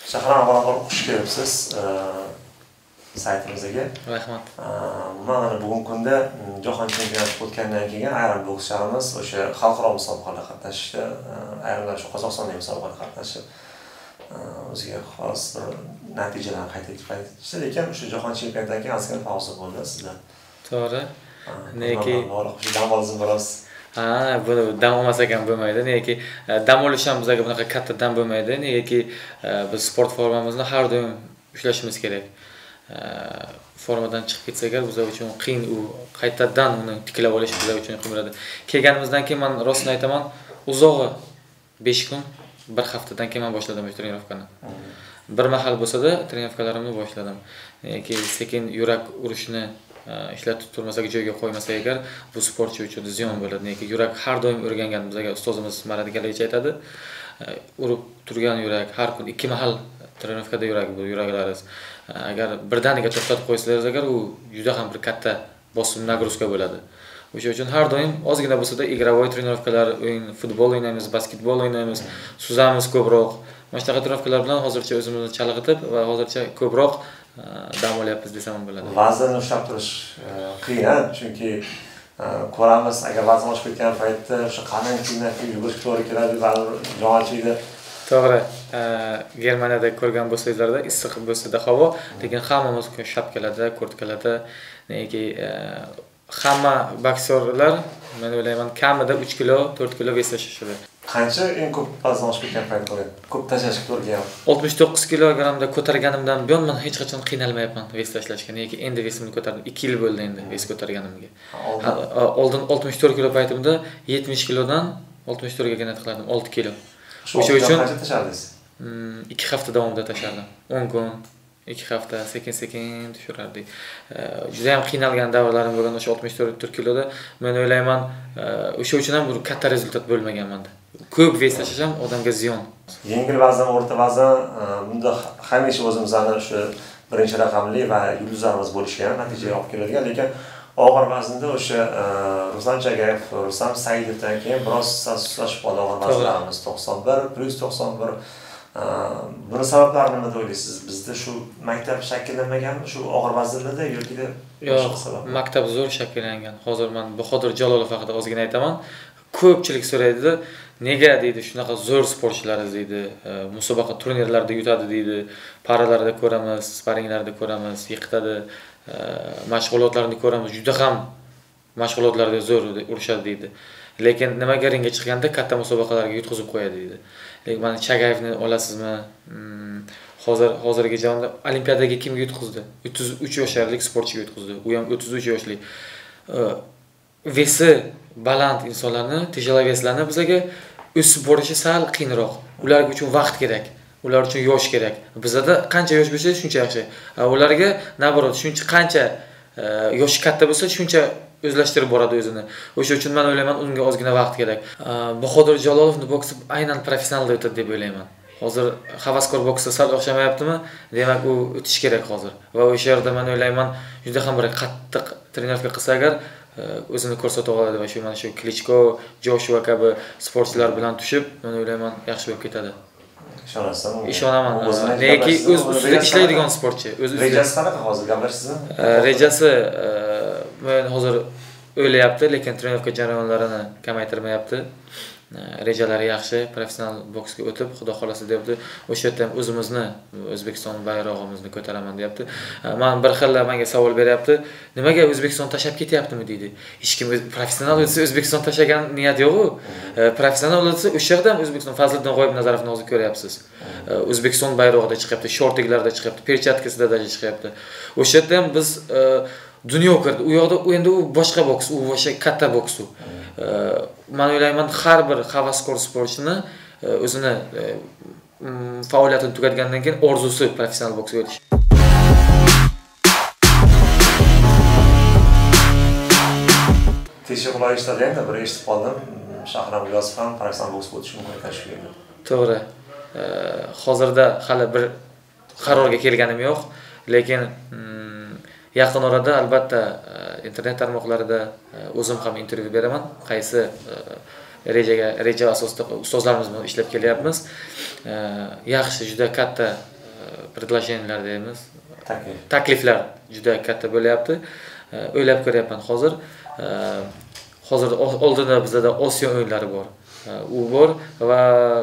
Shahram avvalambor xush kelibsiz saytimizga. Rahmat. Mana bugungi kunda jahon chempionati o'tgandan keyin ayrim bokschilarimiz o'sha xalqaro musobaqalarda qatnashishdi. Ayrimlar shu Qozog'istonda musobaqada qatnashib o'ziga xos natijalarni qayd etishdi. Lekin o'sha jahon chempionatidan keyin ozgina pauza bo'ldi sizda. To'g'ri. Neki shu dam olishim biroz buni dam olmasa ham bo'lmaydi. Neki dam olish ham bizga bunaqa katta dam bo'lmaydi. Neki biz sport formamizni har doim ushlashimiz kerak. Formadan chiqib ketsak agar bizlar uchun qiyin, u qaytadan uni tiklab olish bizlar uchun qiyin bo'ladi. Kelganimizdan keyin men rostini aytaman, uzog'i 5 kun, bir haftadan keyin men boshladim trenirovkani. Bir mahal bo'lsa-da trenirovkalarimni boshladim. Sekin yurak urishni ishlatib turmasak, joyga qo'ymasak agar bu sportchi uchun ziyon bo'ladi. Nega yurak har doim urgangan, bizga ustozimiz Marat Galayev aytadi. Urib turgan yurak har kun 2 mahal trenirovkada yurak bu yuraklaringiz. Agar birdaniga to'xtatib qo'ysangiz agar u juda ham bir katta bosim nagruzka bo'ladi. O'sha uchun har doim ozgina bo'lsa-da igrovoy trenirovkalar, futbol o'ynaymiz, basketbol o'ynaymiz, suzamiz ko'proq. Mana shunaqa trenirovkalar bilan hozircha o'zimizni chalg'itib va hozircha ko'proq dam olyapmiz desam ham bo'ladi. Vazn ushlab turish qiyin, chunki ko'ramiz, agar vazn oshib ketgan paytda o'sha qalin kiyimlarga yugurish to'g'ri keladi, ba'zi jonchilikda. To'g'ri. Germaniyada ko'rgan bo'lsangizlarda issiq bo'lsa-da havo, lekin hammamiz shapkalarda, kurtkalarda, neki hamma boksyorlar men o'ylayman kamida 3 kilo, 4 kilo vес tashishadi. Qancha eng ko'p vazn oshib ketgan payt bo'ladi? Ko'p tashlashga to'g'ri 69 kilogramda ko'targanimdan buyon men hech qachon qiynalmayapman vес tashlashga. Nega endi vesimni ko'tardim. 2 yil bo'ldi endi vес ko'targanimga. Oldin 64 kilo paytimda 70 kilodan 64 ga jo'nat qilardim, 6 kilo. O'sha uchun qancha tashladingiz? 2 hafta davomida tashardim. 10 kun, 2 hafta sekin-sekin tushirardik. Juda ham qiynalgan davrlarim bo'lgan o'sha 64 kiloda. Men o'ylayman, o'sha uchun ham bir katta rezultat bo'lmagan menda. Ko'p vес tashlash ham odamga ziyon. Yengil vazn, o'rta vazn, bunda hamisha o'zimizning o'sha birinchi raqamli va yulduzlarimiz bo'lishgan, natijaga olib keladigan, lekin og'ir vaznda o'sha Ruslan Chagayev, Rustam Saidovdan keyin biroz sustlashib qoldi og'ir vaznlarimiz 91 plus 91. Buni sabablari nima deb o'ylaysiz? Bizda shu maktab shakllanmaganmi shu og'ir vaznlarda yoki yo'q, maktab zo'r shakllangan. Hozir men Bahodir Jalolov haqida ozgina aytaman. Ko'pchilik so'raydi, nega deydi shunaqa zo'r sportchilarimiz deydi, musobaqa turnirlarida yutadi deydi, paralarda ko'ramiz, sparinglarda ko'ramiz, yiqitadi, mashg'ulotlarni ko'ramiz, juda ham mashg'ulotlarda zo'r urishadi deydi. Lekin nimaga ringga chiqqanda katta musobaqalarga yutqizib qo'yadi deydi. Lekin mana Chagayevni olasizmi? Hozirgi zamonda olimpiadaga kimga yutqizdi? 33 yoshlik sportchiga yutqizdi. U ham 33 yoshli. Vesi baland insonlarni, tejalaveslarini bizga o'sib borishi sal qiyinroq. Ular uchun vaqt kerak. Ular uchun yosh kerak. Bizda qancha yosh bo'lsa, shuncha yaxshi. Ularga naborot, shuncha qancha yoshi katta bo'lsa, shuncha o'zlashtirib boradi o'zini. O'sha uchun men o'ylayman, unga ozgina vaqt kerak. Bahodir Jalolovni boksi aynan professional o'tadi deb o'ylayman. Hozir havaskor boksga sal o'xshamayaptimi? Demak, u o'tish kerak hozir. Va o'sha yerda men o'ylayman, juda ham bir qattiq trenirovka qilsa agar o'zini ko'rsata oladi va shu mana shu Klichko, Joshua kabi sportchilar bilan tushib, men o'ylayman, yaxshi bo'lib ketadi. Ishonaman. Neki o'z ustida ishlaydigan sportchi. Rejasi qanaqa hozir gapirsizmi? Rejasi men hozir o'ylayapti, lekin trenirovka jarayonlarini kamaytirmayapti. Rejalari yaxshi, professional boksga o'tib, xudo xolasa deyapti. O'sha yerda ham o'zimizni, O'zbekiston bayrog'imizni ko'taraman deyapti. Men bir xilla menga savol beryapti. Nimaga O'zbekiston tashab ketyaptimi deydi. Hech kim professional o'tsa O'zbekiston tashagan niyat yo'q-ku. Professional o'tsa o'sha yerda ham O'zbekiston Fazliddin G'oyibnazarovni hozir ko'ryapsiz. O'zbekiston bayrog'ida chiqyapti, shortiklarda chiqyapti, perchatkasida chiqyapti. O'sha yerda ham biz dunyo ko'rdi. U yoqda endi u boshqa boks, u o'sha katta boks u. Men o'ylayman, har bir havaskor sportchini o'zini faoliyatini tugatgandan keyin orzusi professional boksga o'tish. Teshik quloqishlarda endi bir eshitib qoldim. Shahram G'iyosov ham professional boksga o'tish mumkin ekanligi. To'g'ri. Hozirda hali bir qarorga kelganim yo'q, lekin yaqin orada albatta internet tarmoqlarida o'zim ham intervyu beraman. Qaysi reja asosida ustozlarimiz bilan ishlab kelyapmiz. Yaxshi, juda katta предложениyalar deymiz. Takliflar juda katta bo'lyapti. O'ylab ko'ryapman hozir. Hozir oldinda bizda Osiyo o'yinlari bor. U bor va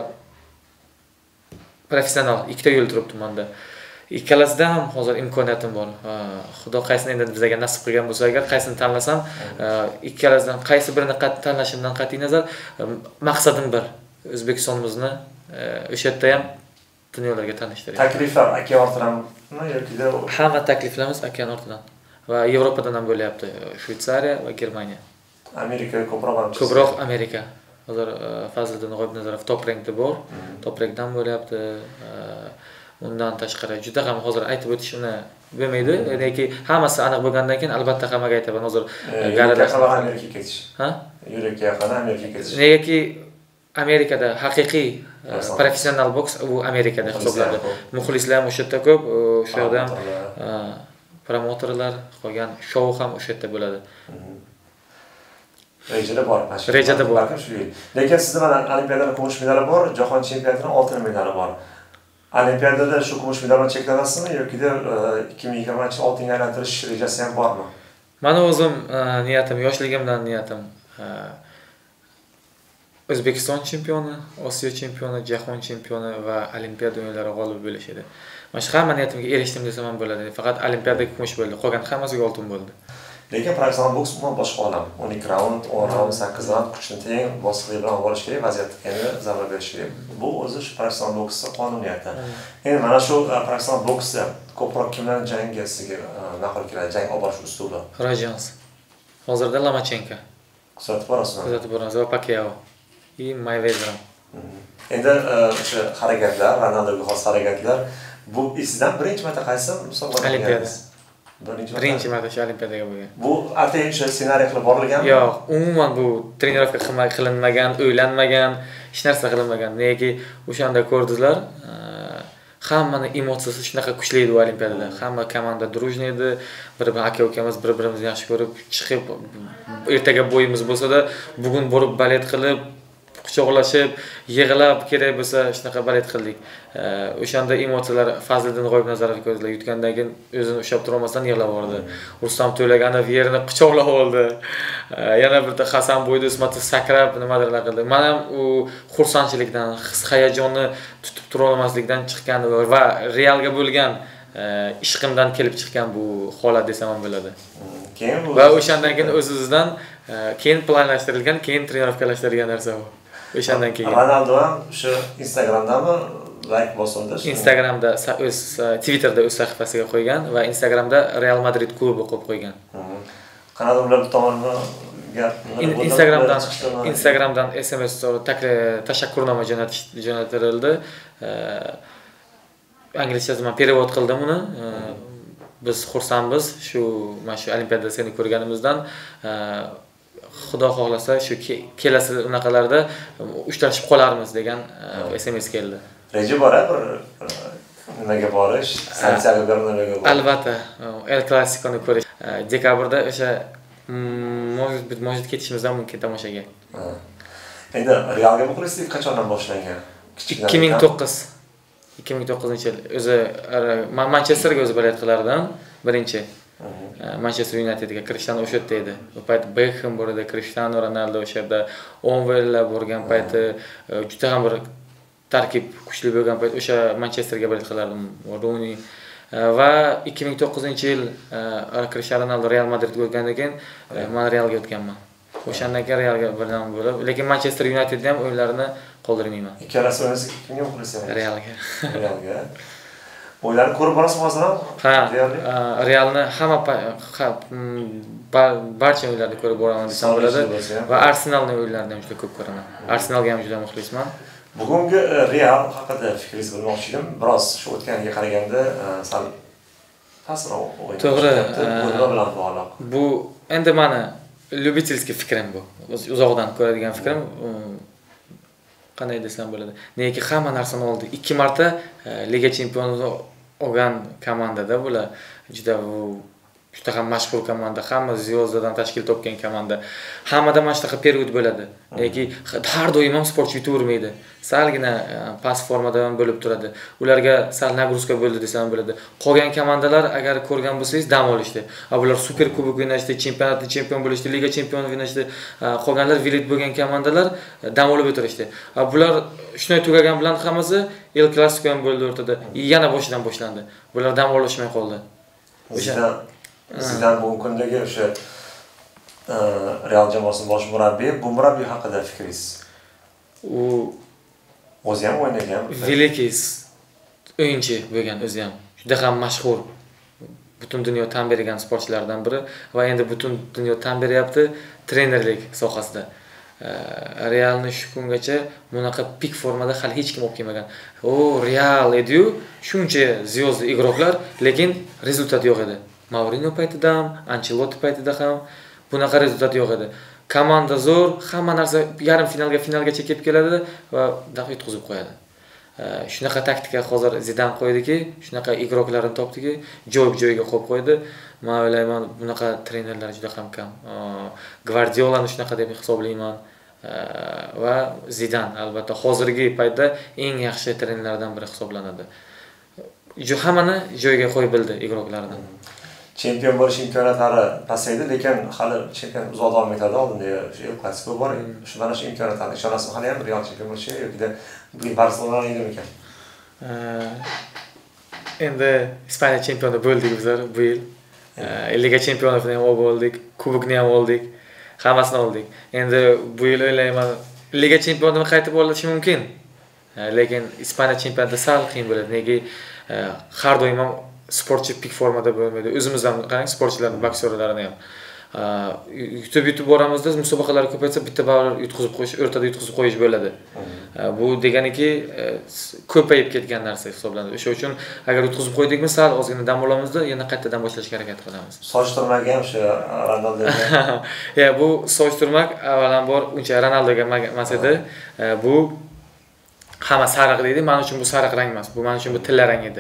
professional ikkita yo'l turibdi menda. Ikkalasida ham hozir imkoniyatim bor. Xudo qaysini endi bizga nasib qilgan bo'lsa agar qaysini tanlasam, ikkalasidan qaysi birini tanlashimdan qat'iy nazar maqsadim bir. O'zbekistonimizni o'sha yerda ham dunyolarga tanishtirish. Takliflar okean ortidanmi yoki hamma takliflarimiz okean ortidan va Yevropadan ham bo'lyapti. Shveysariya va Germaniya. Amerika ko'proq Ko'proq Amerika. Hozir Fazliddin G'oibnazarov top rankda bor. Top rankdan bo'lyapti. Undan tashqari juda ham hozir aytib o'tishimni bo'lmaydi. Lekin hammasi aniq bo'lgandan keyin albatta hammaga aytaman. Hozir Amerikaga ketish. Ha? Yurakka yaqin Amerikaga ketish. Negaki Amerikada haqiqiy professional boks u Amerikada hisoblanadi. Muxlislar ham o'sha yerda ko'p, o'sha yerda ham promotorlar, qolgan shou ham o'sha yerda bo'ladi. Rejada bor. Rejada bor. Lekin sizda mana Olimpiadada kumush medali bor, jahon chempionatining oltin medali bor. Olimpiadada shu kumush medal bilan cheklanasizmi yoki 2020 oltinga aylantirish rejasi ham bormi? Meni o'zim niyatim, yoshligimdan niyatim O'zbekiston chempioni, Osiyo chempioni, jahon chempioni va Olimpiada o'yinlari g'olibi bo'lish edi. Mana shu hamma niyatimga erishdim desam ham bo'ladi. Faqat Olimpiadada kumush bo'ldi, qolgan hammasiga oltin bo'ldi. Lekin professional boks umuman boshqa olam. 12 raund, 10 raund, 8 raund kuchni teng bosqichlar bilan olish kerak, vaziyatga zarba berish kerak. Bu o'zi shu professional boksning qonuniyati. Endi mana shu professional boksda ko'proq kimlar jangga sizga ma'qul keladi, jang olib borish uslubi? Rajans. Hozirda Lomachenko. Kuzatib borasizmi? Kuzatib boramiz va Pacquiao. Mayweather. Endi o'sha harakatlar, Ronaldoga xos harakatlar, bu sizdan birinchi marta qaysi musobaqada Olimpiada? Birinchi marta shu Olimpiadaga bo'lgan. Bu atayin o'sha ssenariy qilib borilganmi? Yo'q, umuman bu trenirovka qilinmagan, o'ylanmagan, hech narsa qilinmagan. Nega o'shanda ko'rdinglar, hammani emotsiyasi shunaqa kuchli edi Olimpiadada. Hamma komanda drujniy edi, bir-bir aka-ukamiz bir-birimizni yaxshi ko'rib chiqib, ertaga bo'yimiz bo'lsa-da, bugun borib balet qilib, quchoqlashib, yig'lab kerak bo'lsa shunaqa balet qildik. O'shanda emotsiyalar Fazliddin G'oibnazarov ko'zlar yutgandan keyin o'zini ushlab tura olmasdan yig'lab bordi. Rustam To'laganov yerini quchoqlab oldi. Yana birda Hasan Bo'ydi Ismatov sakrab nimadirlar qildi. Men ham u xursandchilikdan, his-hayajonni tutib tura olmaslikdan chiqqan va Realga bo'lgan ishqimdan kelib chiqqan bu holat desam ham bo'ladi. Keyin va o'shandan keyin o'zimizdan keyin planlashtirilgan, keyin trenirovkalashtirilgan narsa bu. O'shandan keyin Ronaldo ham shu Instagramdami like bosildi. Instagramda o'z Twitterda o'z sahifasiga qo'ygan va Instagramda Real Madrid klubi qo'yib qo'ygan. Qanaqa ular tomonidan Instagramdan SMS tashakkurnoma jo'natildi. Inglizcha men perevod qildim uni. Biz xursandmiz mana shu Olimpiadada seni ko'rganimizdan. Xudo xohlasa shu kelasi unaqalarda uchrashib qolarmiz degan SMS keldi. Reja bor bir nimaga borish, Santiago Bernabeuga borish. Albatta, El Clasiconi ko'rish. Dekabrda o'sha может ketishimizdan mumkin tomoshaga. Endi Realga muxlislik qachondan boshlangan? 2009-yil. O'zi Manchesterga o'zi balet qilardim, birinchi. Manchester Unitedga kirishdan o'sha yerda edi. U payt Beckham bor edi, Cristiano Ronaldo o'sha yerda, Onwelllar borgan payti, juda ham bir tarkib kuchli bo'lgan payt o'sha Manchesterga balet qilardim, Rooney va 2009-yil Cristiano Ronaldo Real Madridga o'tgandan keyin men Realga o'tganman. O'shandan keyin Realga birdan bo'lib, lekin Manchester Unitedda ham o'yinlarini qoldirmayman. Ikkalasi o'ynasa kimga muxlisman? Realga. O'yinlarni ko'rib borasiz hozir ham? Ha, Realni hamma barcha o'yinlarni ko'rib boraman desam bo'ladi va Arsenalning o'yinlarini ham juda ko'p ko'raman. Arsenalga ham juda muxlisman. Bugungi Real haqida fikringizni bilmoqchi edim. Biroz shu o'tganiga qaraganda sal pastroq o'yin. To'g'ri, nima bilan bog'liq? Bu endi meni lyubitelskiy fikrim bu. Uzoqdan ko'radigan fikrim. Qanday desam bo'ladi? Nega hamma narsani oldi. 2 marta Liga chempionini olgan komandada bular juda juda ham mashhur komanda, hamma ziyozdadan tashkil topgan komanda. Hammada mana shunaqa period bo'ladi. Lekin har doim ham sportchi yutavermaydi. Salgina past formadan bo'lib turadi. Ularga sal nagruska bo'ldi desam bo'ladi. Qolgan komandalar agar ko'rgan bo'lsangiz dam olishdi. Bular super kubok o'ynashdi, chempionatda chempion bo'lishdi, liga chempioni o'ynashdi. Qolganlar vilit bo'lgan komandalar dam olib o'tirishdi. Bular shunday tugagan bilan hammasi El Clasico ham bo'ldi o'rtada. Yana boshidan boshlandi. Bular dam olishmay qoldi. Sizdan bugungi kundagi o'sha Real jamoasining bosh murabbiyi, bu murabbiy haqida fikringiz? U o'zi ham o'ynagan. Veliki o'yinchi bo'lgan o'zi ham. Juda ham mashhur. Butun dunyo tan bergan sportchilardan biri va endi butun dunyo tan beryapti trenerlik sohasida. Realni shu kungacha bunaqa pik formada hali hech kim olib kelmagan. Real edi-yu, shuncha ziyozli igroklar, lekin rezultat yo'q edi. Mourinho paytida ham, Ancelotti paytida ham bunaqa rezultat yo'q edi. Komanda zo'r, hamma narsa yarim finalgacha kelib keladi va daho yutqizib qo'yadi. Shunaqa taktika hozir Zidan qo'ydiki, shunaqa igroklarni topdiki, joyiga qo'yib qo'ydi. Men o'ylayman, bunaqa trenerlar juda ham kam. Guardiolani shunaqa deb hisoblayman va Zidan albatta hozirgi paytda eng yaxshi trenerlardan biri hisoblanadi. Hammani joyiga qo'yib bildi igroklarni. Chempion bo'lish imkoniyatlari pasaydi, lekin hali chempion uzoq davom etadi. Oldinda El Clasico bor. Shu mana shu imkoniyatlarni ishonasizmi hali ham Real chempion bo'lishi yoki bu Barselona ekan? Endi Ispaniya chempioni bo'ldik bizlar bu yil. Liga chempionatini ham oldik, kubokni ham oldik, hammasini oldik. Endi bu yil o'ylayman Liga chempionini qaytib olishi mumkin. Lekin Ispaniya chempionatida sal qiyin bo'ladi. Nega har doim ham sportchi pik formada bo'lmaydi. O'zimizdan qarang, sportchilarning boksyorlarini ham yutib boramizda musobaqalar ko'paysa bitta ba'lar yutqizib qo'yish, o'rtada yutqizib qo'yish bo'ladi. Bu deganiki ko'payib ketgan narsa hisoblanadi. O'sha uchun agar yutqizib qo'ydikmi, sal ozgina dam olamizda, yana qaytadan boshlashga harakat qilamiz. Soch turmagi ham shu Ronaldoga. Bu soch turmak avvalambor uncha Ronaldoga emas edi. Bu hamma sariq deydi. Men uchun bu sariq rang emas. Bu men uchun bu tilla rang edi.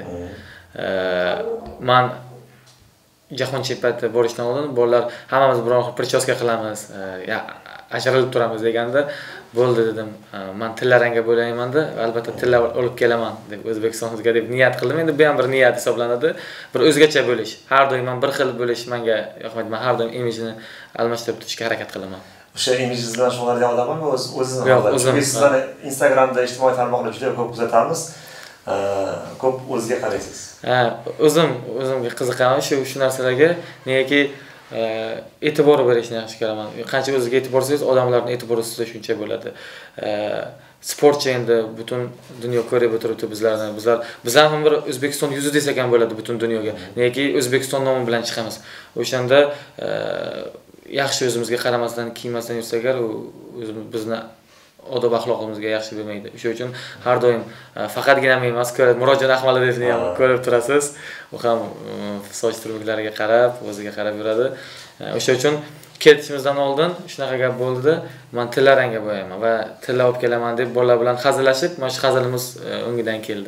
Men jahon chempionatiga borishdan oldin bolalar hammamiz biror xil prichoska qilamiz, ajralib turamiz deganda, bo'ldi dedim. Men tilla rangga bo'layman-da, albatta tilla olib kelaman deb O'zbekistonga deb niyat qildim. Endi bu ham bir niyat hisoblanadi. Bir o'zgacha bo'lish. Har doim bir xil bo'lish menga yoqmaydi. Men har doim imijni almashtirib turishga harakat qilaman. O'sha imijingiz bilan shug'ullangan odammi o'zini? Chunki sizlarni Instagramda ijtimoiy tarmoqlarda juda ko'p kuzatamiz. Ko'p o'ziga qaraysiz. O'zimga qiziqaman shu narsalarga, negaki e'tibor berishni yaxshi ko'raman. Qancha o'ziga e'tibor bersangiz, odamlarning e'tibori sizga shuncha bo'ladi. Sportchi endi butun dunyo ko'rib o'tiribdi bizlarni. Biz ham bir O'zbekiston yuzi desak ham bo'ladi butun dunyoga. Negaki O'zbekiston nomi bilan chiqamiz. O'shanda yaxshi o'zimizga qaramasdan, kiymasdan yursak agar, bizni odob axloqimizga yaxshi bo'lmaydi. O'sha uchun har doim faqatgina men emas, Murodjon Ahmadovni ham ko'rib turasiz. U ham soch turmaklariga qarab, o'ziga qarab yuradi. O'sha uchun ketishimizdan oldin shunaqa gap bo'ldi-da, men tilla rangga bo'yayman va tilla olib kelaman deb bolalar bilan hazillashib, mana shu hazilimiz o'ngidan keldi.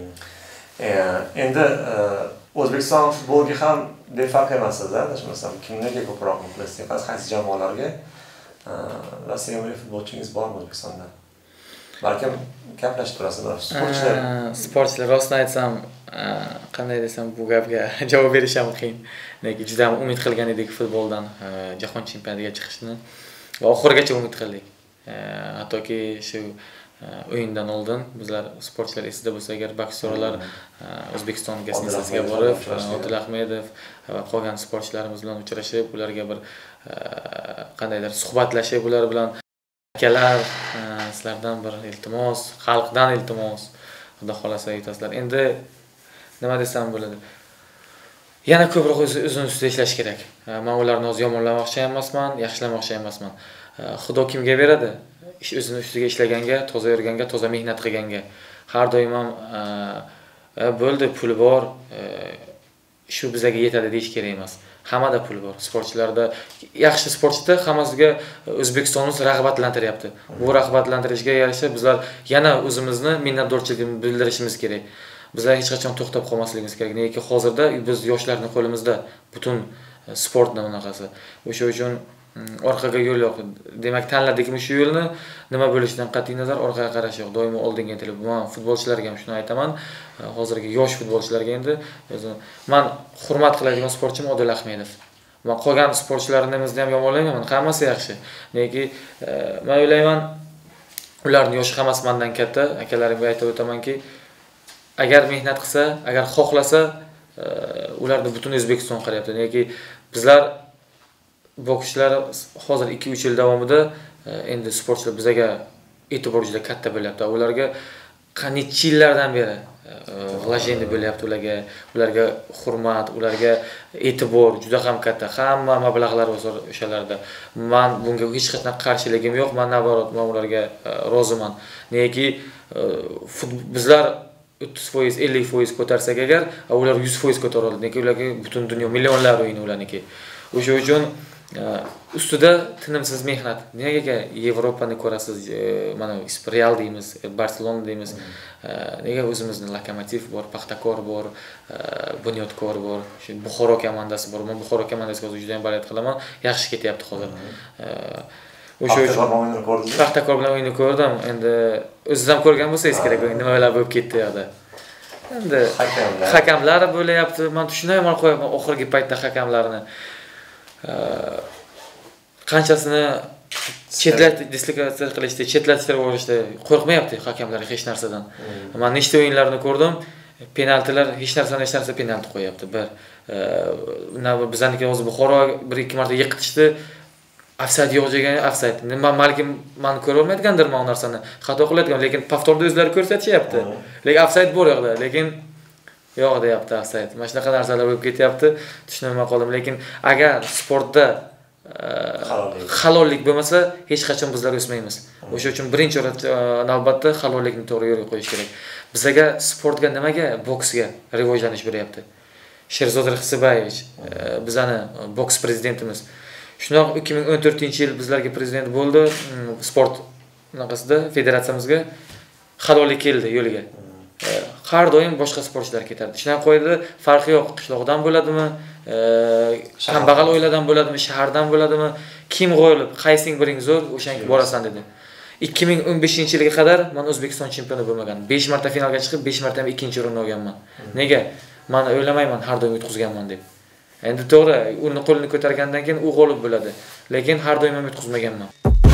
Endi O'zbekiston futboliga ham befarq emassiz-da, adashmasam. Kimlarga ko'proq muxlislik, qaysi jamoalarga? Va sevimli futbolchingiz bormi O'zbekistonda? Balkim gaplashib turasizlar. Sportchilar rostini aytsam, qanday desam, bu gapga javob berish ham qiyin. Lekin juda ham umid qilgan edik futboldan jahon chempionatiga chiqishni va oxirigacha umid qildik. Hattoki shu o'yindan oldin bizlar sportchilar esida bo'lsa agar boksyorlar O'zbekiston gazetasiga borib, Odil Ahmedov va qolgan sportchilarimiz bilan uchrashib, ularga bir qandaydir suhbatlashib, ular bilan akalar, sizlardan bir iltimos, xalqdan iltimos, xudo xolasa aytasizlar. Endi nima desam bo'ladi? Yana ko'proq o'zini ustida ishlash kerak. Men ularni o'z yomonlamoqchi emasman, yaxshilamoqchi emasman. Xudo kimga beradi? O'zini ustiga ishlaganga, toza yurganga, toza mehnat qilganga. Har doim ham bo'ldi, puli bor, shu bizga yetadi deyish kerak emas. Hammada pul bor. Sportchilarda yaxshi sportchida hammasiga O'zbekistonni rag'batlantiryapti. Bu rag'batlantirishga yarasha bizlar yana o'zimizni minnatdorchiligimizni bildirishimiz kerak. bizlar hech qachon to'xtab qolmasligimiz kerak. Nega hozirda biz yoshlarning qo'limizda butun sportning bunaqasi. O'sha uchun orqaga yo'l yo'q. Demak, tanladikmi shu yo'lni, nima bo'lishidan qat'iy nazar orqaga qarash yo'q. Doimo oldinga intilib. Men futbolchilarga ham shuni aytaman. Hozirgi yosh futbolchilarga endi men hurmat qiladigan sportchim Odil Ahmedov. Men qolgan sportchilarimizni ham yomonlayman, hammasi yaxshi. Nega men o'ylayman, ularning yoshi hammasi mendan katta. Akalarimga aytib o'tamanki, agar mehnat qilsa, agar xohlasa, ularni butun O'zbekiston qarayapti. Nega bizlar bokschilar hozir 2-3 yil davomida endi sportchilar bizga e'tibor juda katta bo'lyapti. Ularga qancha yillardan beri g'lajeni bo'lyapti ularga hurmat, ularga e'tibor juda ham katta. Hamma mablag'lar o'shalarda. Men bunga hech qachon qarshiligim yo'q. Men naborot, men ularga roziman. Nega bizlar 30%, 50% ko'tarsak agar, ular 100% ko'tara oladi. Nega ularga butun dunyo millionlar o'yini ularniki. O'sha uchun ustida tinimsiz mehnat. Nega Yevropani ko'rasiz, mana Real deymiz, Barselona deymiz. Nega o'zimizning Lokomotiv bor, Paxtakor bor, Bunyotkor bor, shu Buxoro komandasi bor. Men Buxoro komandasiga juda ham baraka qilaman. Yaxshi ketyapti hozir. O'sha uchun Paxtakor bilan o'yinni ko'rdim. Endi o'zingiz ham ko'rgan bo'lsangiz kerak, nimalar bo'lib ketdi yoqda. Endi hakamlar bo'layapti. Men tushunmayman qo'yaman oxirgi paytda hakamlarni. Qanchasini chetlatishga qilishdi, chetlatishtirib yuborishdi. Qo'rqmayapti hakamlar hech narsadan. Men nechta o'yinlarni ko'rdim, penaltilar hech narsa penalti qo'yapti. Bizaniki hozir Buxoro 1-2 marta yiqitishdi. Offside yo'q degan offside. Balkim men ko'ra olmaydigandirman u narsani. Xato qiladigan, lekin повторda o'zlari ko'rsatishyapti. Lekin offside bor yo'qda, lekin yo'q deyapti offside. Mana shunaqa narsalar bo'lib ketyapti. Tushunmay qoldim, lekin agar sportda halollik bo'lmasa, hech qachon bizlar o'smaymiz. O'sha uchun birinchi navbatda halollikni to'g'ri yo'lga qo'yish kerak. Bizga sportga nimaga, boksga rivojlanish beryapti. Sherzod Rixsibayevich, bizani boks prezidentimiz. Shunoq 2014-yil bizlarga prezident bo'ldi. Sport naqasida federatsiyamizga halollik keldi yo'liga. Har doim boshqa sportchilar ketardi. Shunaqa qo'ydi, farqi yo'q, qishloqdan bo'ladimi, kambag'al oiladan bo'ladimi, shahardan bo'ladimi, kim g'olib, qaysing biring zo'r, o'shanga borasan dedi. 2015-yilga qadar men O'zbekiston chempioni bo'lmagan. 5 marta finalga chiqib, 5 marta ham ikkinchi o'rinni olganman. Nega? Men o'ylamayman har doim yutqizganman deb. Endi to'g'ri, uni qo'lini ko'targandan keyin u g'olib bo'ladi, lekin har doim ham yutqizmaganman.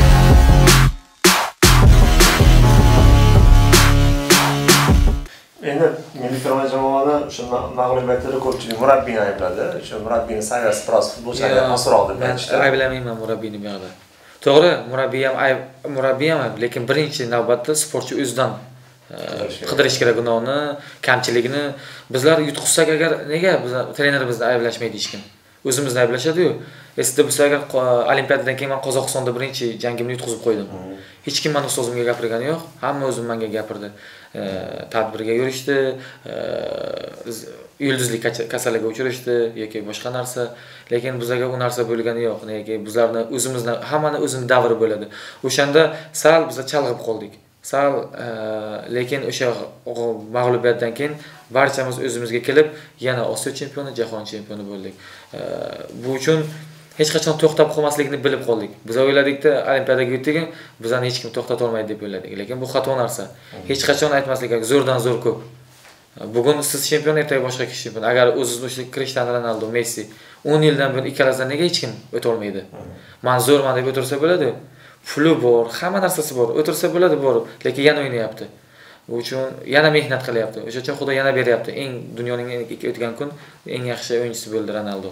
Endi milliy terma jamoani o'sha mag'lubiyatda ko'pchilik murabbiyni aybladi. O'sha murabbiyning saviyasi biroz futbolchilarga pasroq deb aytishdi. Ayblamayman murabbiyni bu yerda. To'g'ri, murabbiy ham, lekin birinchi navbatda sportchi o'zidan qidirish kerak gunohni, kamchiligini. Bizlar yutqizsak agar nega biz trenerimizni ayblashmaydi hech kim? O'zimizni ayblashadi-yu. Esda bo'lsa agar Olimpiadadan keyin men Qozog'istonda birinchi jangimni yutqizib qo'ydim. Hech kim meni ustozimga gapirgani yo'q, hamma o'zim menga gapirdi. Tadbirga yurishdi, yulduzlik kasalligiga uchrashdi yoki boshqa narsa, lekin bizga u narsa bo'lgani yo'q. Nega bizlarni o'zimizni hammani o'zining davri bo'ladi. O'shanda sal biz chalg'ib qoldik. Lekin o'sha mag'lubiyatdan keyin barchamiz o'zimizga kelib, yana Osiyo chempioni, jahon chempioni bo'ldik. Bu uchun hech qachon to'xtab qolmasligini bilib qoldik. Biz o'yladikda Olimpiadaga yetdik, bizani hech kim to'xtata olmaydi deb o'yladik, lekin bu xato narsa. Hech qachon aytmaslik kerak, zo'rdan zo'r ko'p. Bugun siz chempion, ertaga boshqa kishi chempion. Agar o'zingiz o'sha Cristiano Ronaldo, Messi 10 yildan beri ikkalasidan nega hech kim o'ta olmaydi? Men zo'rman deb o'tirsa bo'ladi. Puli bor, hamma narsasi bor. O'tirsa bo'ladi, bor, lekin yana o'ynayapti. Bu uchun yana mehnat qilyapti. O'sha uchun Xudo yana beryapti. Eng dunyoning o'tgan kun eng yaxshi o'yinchisi bo'ldi Ronaldo.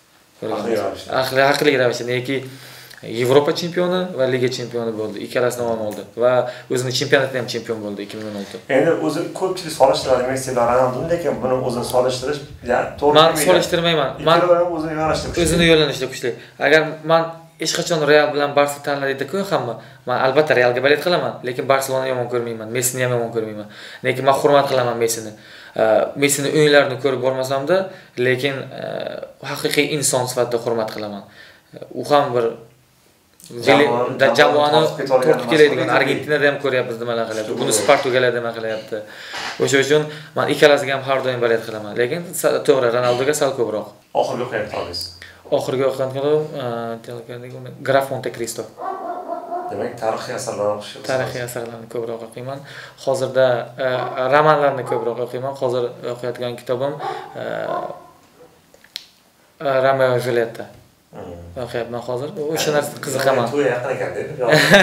Haqli ravishda, neki Yevropa chempioni va Liga chempioni bo'ldi. Ikkalasini ham oldi va o'zining chempionatida ham chempion bo'ldi 2016. Endi o'zi ko'pchilik solishtiradi Messi bilan Ronaldoni, lekin buni o'zini solishtirish, to'g'ri. Men solishtirmayman. Men o'zini yo'llanishda kuchli. Agar men hech qachon Real bilan Barsa tanladida-ku hamma. Men albatta Realga ballet qilaman, lekin Barselona yomon ko'rmayman, Messini ham yomon ko'rmayman. Lekin men hurmat qilaman Messini. Messini o'yinlarini ko'rib bormasam-da, lekin haqiqiy inson sifatida hurmat qilaman. U ham bir jamoani tortib keladigan Argentinada ham ko'ryapmiz nimalar qilyapti. Bunisi Portugaliyada nima qilyapti. O'sha uchun men ikkalasiga ham har doim baliyat qilaman. Lekin to'g'ri Ronaldoga sal ko'proq. Oxirgi o'qiyapti hozir. Oxirgi o'qigan Graf Monte Cristo. Demak, tarixiy asarlarni o'qishingiz. Tarixiy asarlarni ko'proq o'qiyman. Hozirda romanlarni ko'proq o'qiyman. Hozir o'qiyotgan kitobim Romeo va Julietta. O'qiyapman hozir. O'sha narsa qiziqaman. To'y yaqin ekan dedi.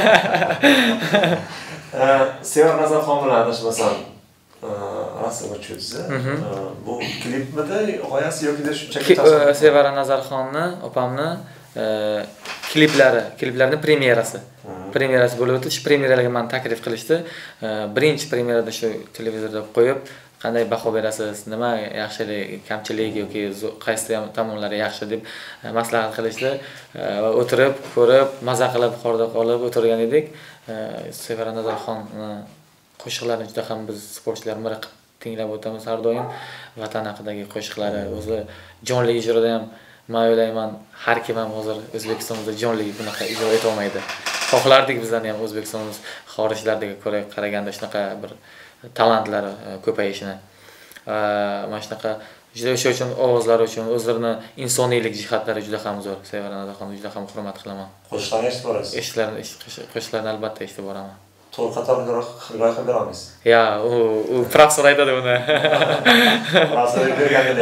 Sevar Nazarxon bilan adashmasam, rasmga tushibsiz. Bu klipmidi, g'oyasi yoki shunchaki Sevar Nazarxonni, opamni kliplarining premyerasi. Premyerasi bo'lib o'tdi. Shu premyeraga meni taklif qilishdi. Birinchi premyerada shu televizorda qo'yib, qanday baho berasiz, nima yaxshilik, kamchilik yoki qaysi tomonlari yaxshi deb maslahat qilishdi va o'tirib, ko'rib, maza qilib, qorda qolib o'tirgan edik. Sevar Nazarxon qo'shiqlarini juda ham biz sportchilar miriqib tinglab o'tamiz har doim. Vatan haqidagi qo'shiqlari, o'zi jonli ijroda ham men o'ylayman, har kim ham hozir O'zbekistonda jonli bunaqa ijro eta olmaydi. Xohlardik bizdan ham O'zbekistonimiz xorijlarga ko'ra qaraganda shunaqa bir talantlari ko'payishini. Mana shunaqa juda o'sha uchun ovozlari uchun o'zlarini insoniylik jihatlari juda ham zo'r. Sevar Nazarxonni juda ham hurmat qilaman. Qo'shiqlarni eshitib borasiz? Qo'shiqlarni albatta eshitib boraman. To'g'ri qatorliroq hikoya qilib beramiz. Ya, u professor aytadi uni. Professor berganida.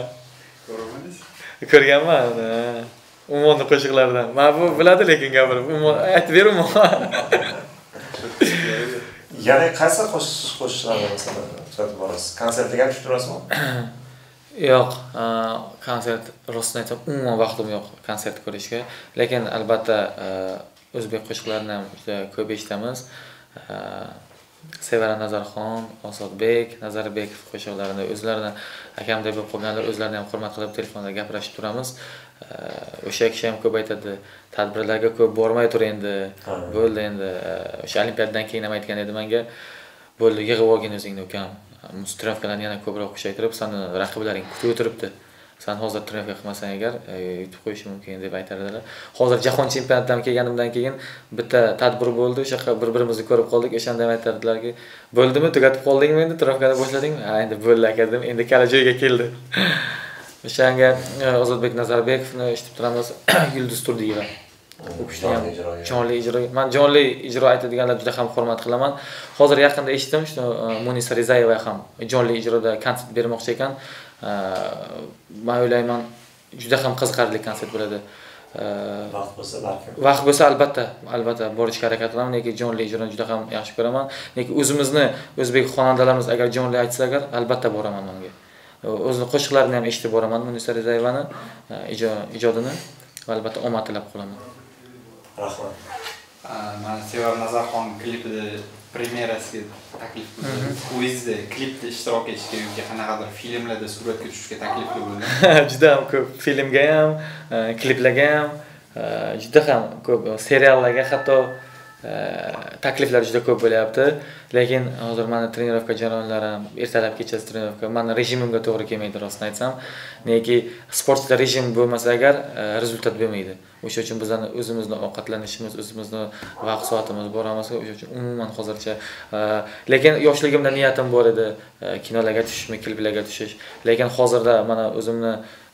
Ko'rganman uni. Umonni qo'shiqlaridan. Men bu biladi lekin gapirib, aytib beraman. Yana qaysi qo'shiqlarni masalan kuzatib borasiz? Konsertga ham tushib turasizmi? Yo'q, konsert rostini aytsam, umuman vaqtim yo'q konsert ko'rishga. Lekin albatta o'zbek qo'shiqlarini ham juda ko'p eshitamiz. Sevar Nazarxon, Osodbek, Nazarbekov qo'shiqlarini o'zlarini akamdek bo'lib qolganlar o'zlarini ham hurmat qilib telefonda gaplashib turamiz. O'sha kishi ham ko'p aytadi, tadbirlarga ko'p bormay tur endi. Bo'ldi endi. O'sha olimpiadadan keyin ham aytgan edi menga. Bo'ldi, yig'ib olgin o'zingni ukam. Mustrafiyalarni yana ko'proq kuchaytirib, seni raqiblaring kutib o'tiribdi. Sen hozir trafiya qilmasang agar yutib qo'yish mumkin deb aytardilar. Hozir jahon chempionatidan kelganimdan keyin bitta tadbir bo'ldi. O'sha bir-birimizni ko'rib qoldik. O'shanda ham aytardilarki, "Bo'ldimi? Tugatib qoldingmi endi? Trafikada boshladingmi?" "Ha, endi bo'ldi aka" dedim. Endi kala joyga keldi. O'shanga Ozodbek Nazarbekovni eshitib turamiz. Yulduz Turdiyeva. Jonli ijro. Men jonli ijro aytadiganlar juda ham hurmat qilaman. Hozir yaqinda eshitdim, shu Munisa Rizayeva ham jonli ijroda konsert bermoqchi ekan. Men o'ylayman, juda ham qiziqarli konsert bo'ladi. Vaqt bo'lsa balki. Vaqt bo'lsa albatta borishga harakat qilaman, lekin jonli ijroni juda ham yaxshi ko'raman. Lekin o'zimizni o'zbek xonandalarimiz agar jonli aytsa agar albatta boraman menga. O'zining qo'shiqlarini ham eshitib boraman, Munisa Rizayevani ijodini va albatta omad tilab qolaman. Rahmat. Men Sevar Nazarxon klipida premyerasiga taklif qildim. O'zingizda klipda ishtirok etishga yoki qanaqadir filmlarda suratga tushishga taklifli bo'ldim. Juda ham ko'p filmga ham, kliplarga ham, juda ham ko'p seriallarga hatto takliflar juda ko'p bo'lyapti. Lekin hozir meni trenirovka jarayonlarim, ertalab kechasi trenirovka, meni rejimimga to'g'ri kelmaydi rostini aytsam. Neki sportda rejim bo'lmasa agar rezultat bermaydi. O'sha uchun bizning o'zimizni ovqatlanishimiz, o'zimizni vaqt soatimiz boramiz. O'sha uchun umuman hozircha lekin yoshligimda niyatim bor edi, kinolarga tushishmi, kliplarga tushish. Lekin hozirda mana o'zimni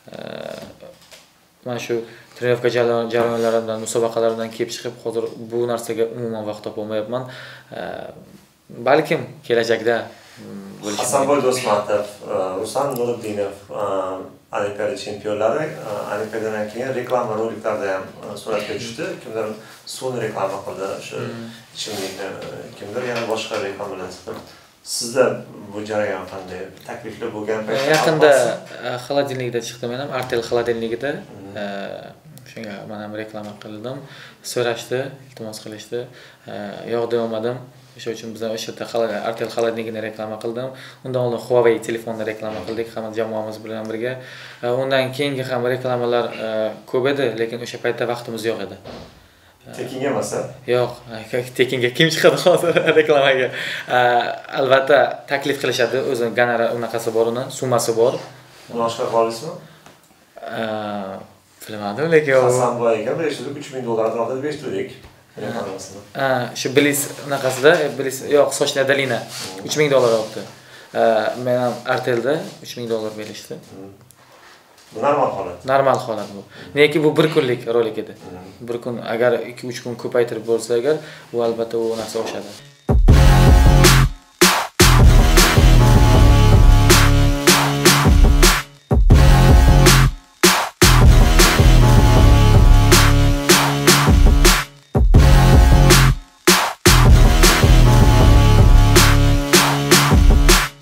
mana shu trenirovka jarayonlaridan, musobaqalardan kelib chiqib, hozir bu narsaga umuman vaqt topa olmayapman. Balkim kelajakda bo'lishi. Hasanboy Do'stmatov, Ruslan Nuriddinov Olimpiada chempionlari Olimpiadadan keyin reklama roliklarda ham suratga tushdi. Kimdir suvni reklama qildi, shu ichimlikni, kimdir yana boshqa reklamalar qildi. Sizda bu jarayon qanday? Takliflar bo'lgan paytda yaqinda xolodilnikda chiqdim men ham, Artel xolodilnikida. Shunga men ham reklama qildim. So'rashdi, iltimos qilishdi. Yo'q olmadim. O'sha uchun biz o'sha yerda Artel xolodilnikini reklama qildim. Undan oldin Huawei telefonni reklama qildik hamma jamoamiz bilan birga. Undan keyingi ham reklamalar ko'p edi, lekin o'sha paytda vaqtimiz yo'q edi. Tekinga emas-a? Yo'q, tekinga kim chiqadi hozir reklamaga? Albatta taklif qilishadi, o'zi gonorar unaqasi bor uni, summasi bor. Uni oshkor qilasizmi? Bilmadim, lekin Hasanboyga berishdik, 3000 dollar atrofida berishdik. Shu Bliss unaqasida, Bliss yo'q, sochli Dalina 3000 dollar olibdi. Men ham Artelda 3000 dollar berishdi. Bu normal holat. Normal holat bu. Neki bu 1 kunlik rolik edi. Bir kun agar 2-3 kun ko'paytirib bo'lsa agar, bu albatta u narsa oshadi.